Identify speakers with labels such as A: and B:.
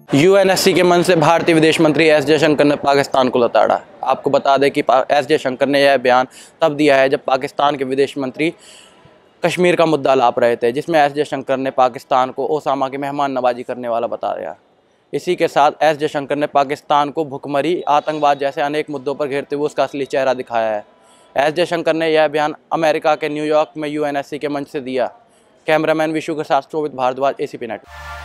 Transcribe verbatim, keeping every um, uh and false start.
A: UNSC के मंच से भारतीय विदेश मंत्री एस जयशंकर ने पाकिस्तान को लताड़ा। आपको बता दें कि एस जयशंकर ने यह बयान तब दिया है जब पाकिस्तान के विदेश मंत्री कश्मीर का मुद्दा लाप रहे थे, जिसमें एस जयशंकर ने पाकिस्तान को ओसामा की मेहमान नवाजी करने वाला बताया। इसी के साथ एस जयशंकर ने पाकिस्तान को भुखमरी, आतंकवाद जैसे अनेक मुद्दों पर घेरते हुए उसका असली चेहरा दिखाया है। एस जयशंकर ने यह बयान अमेरिका के न्यूयॉर्क में यूएनएससी के मंच से दिया। कैमरामैन विशु के साथ शोभित भारद्वाज, एसीपी नेट।